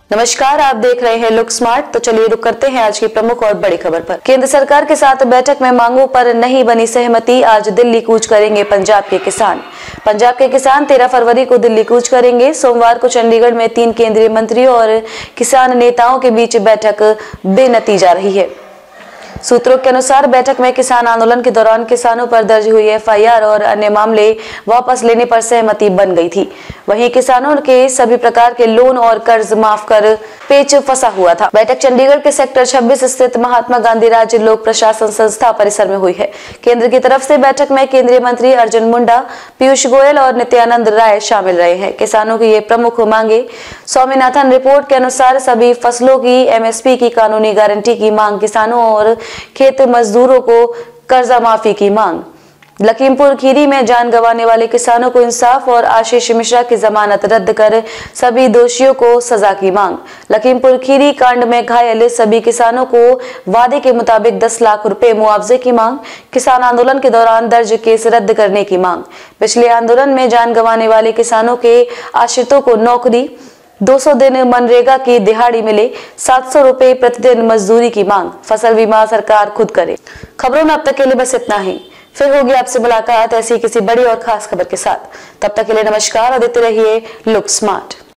नमस्कार, आप देख रहे हैं लुक स्मार्ट। तो चलिए रुक करते हैं आज की प्रमुख और बड़ी खबर पर। केंद्र सरकार के साथ बैठक में मांगों पर नहीं बनी सहमति, आज दिल्ली कूच करेंगे पंजाब के किसान। पंजाब के किसान 13 फरवरी को दिल्ली कूच करेंगे। सोमवार को चंडीगढ़ में 3 केंद्रीय मंत्रियों और किसान नेताओं के बीच बैठक बेनतीजा रही है। सूत्रों के अनुसार बैठक में किसान आंदोलन के दौरान किसानों पर दर्ज हुई एफआईआर और अन्य मामले वापस लेने पर सहमति बन गई थी। वहीं किसानों के सभी प्रकार के लोन और कर्ज माफ कर पेच फंसा हुआ था। बैठक चंडीगढ़ के सेक्टर 26 स्थित महात्मा गांधी राज्य लोक प्रशासन संस्था परिसर में हुई है। केंद्र की तरफ से बैठक में केंद्रीय मंत्री अर्जुन मुंडा, पीयूष गोयल और नित्यानंद राय शामिल रहे हैं। किसानों की ये प्रमुख मांगे: स्वामीनाथन रिपोर्ट के अनुसार सभी फसलों की एमएसपी की कानूनी गारंटी की मांग, किसानों और खेत मजदूरों को कर्जा माफी की मांग, लखीमपुर खीरी में जान गंवाने वाले किसानों को इंसाफ और आशीष मिश्रा की जमानत रद्द कर सभी दोषियों को सजा की मांग, लखीमपुर खीरी कांड में घायल सभी किसानों को वादे के मुताबिक 10 लाख रुपए मुआवजे की मांग, किसान आंदोलन के दौरान दर्ज केस रद्द करने की मांग, पिछले आंदोलन में जान गंवाने वाले किसानों के आश्रितों को नौकरी, 200 दिन मनरेगा की दिहाड़ी मिले, 700 रुपए प्रतिदिन मजदूरी की मांग, फसल बीमा सरकार खुद करे। खबरों में अब तक के लिए बस इतना ही। फिर होगी आपसे मुलाकात ऐसी किसी बड़ी और खास खबर के साथ। तब तक के लिए नमस्कार और देते रहिए लुक स्मार्ट।